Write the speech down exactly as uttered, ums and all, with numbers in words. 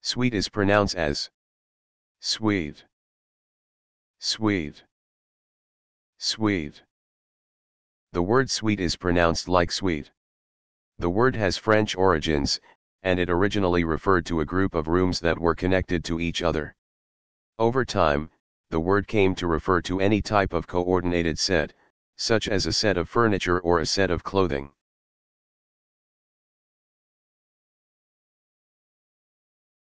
Suite is pronounced as suite, suite, suite. The word suite is pronounced like sweet. The word has French origins, and it originally referred to a group of rooms that were connected to each other. Over time, the word came to refer to any type of coordinated set, such as a set of furniture or a set of clothing.